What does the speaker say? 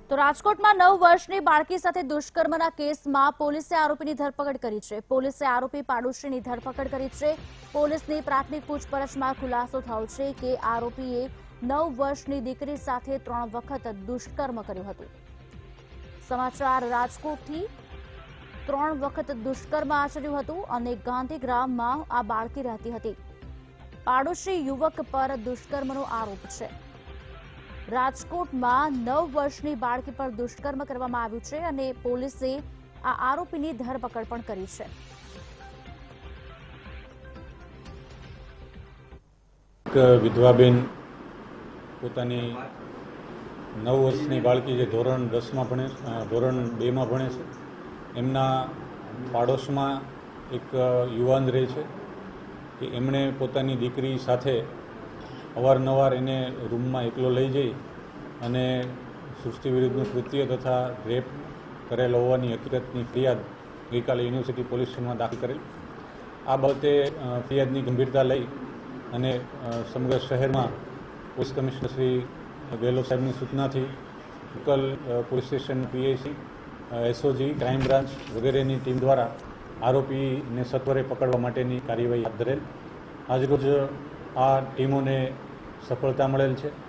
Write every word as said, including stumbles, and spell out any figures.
તો રાજકોટમાં નવ વર્ષની બાળકી સાથે દુષ્કર્મના કેસમાં પોલીસે આરોપીની ધરપકડ કરી છે. પોલીસે આરોપી પાડોશીની ધરપકડ કરી છે. પોલીસની પ્રાથમિક પૂછપરછમાં ખુલાસો થયો છે કે આરોપીએ નવ વર્ષની દીકરી સાથે ત્રણ વખત દુષ્કર્મ કર્યું હતું. સમાચાર રાજકોટથી ત્રણ વખત દુષ્કર્મ આચર્યું હતું અને ગાંધીગ્રામમાં આ બાળકી રહેતી હતી. પાડોશી યુવક પર દુષ્કર્મનો આરોપ છે. રાજકોટમાં નવ વર્ષની બાળકી પર દુષ્કર્મ કરવામાં આવ્યું છે અને પોલીસે આ આરોપીની ધરપકડ પણ કરી છે. વિધવાબેન પોતાની નવ વર્ષની બાળકી જે ધોરણ દસમાં ભણે ધોરણ બેમાં ભણે છે, એમના પાડોશમાં એક યુવાન રહે છે કે એમણે પોતાની દીકરી સાથે અવારનવાર એને રૂમમાં એકલો લઈ જઈ અને સૃષ્ટિ વિરુદ્ધનું કૃત્ય તથા રેપ કરેલ હોવાની હકીકતની ફરિયાદ ગઈકાલે યુનિવર્સિટી પોલીસ સ્ટેશનમાં દાખલ કરેલ. આ બાબતે ફરિયાદની ગંભીરતા લઈ અને સમગ્ર શહેરમાં પોલીસ કમિશનર શ્રી ગેહલોત સાહેબની સૂચનાથી local police station PIC, SOG, crime branch વગેરેની ટીમ દ્વારા આરોપીને સત્વરે પકડવા માટેની કાર્યવાહી હાથ ધરેલ. આજરોજ આ ટીમોને સફળતા મળેલ છે.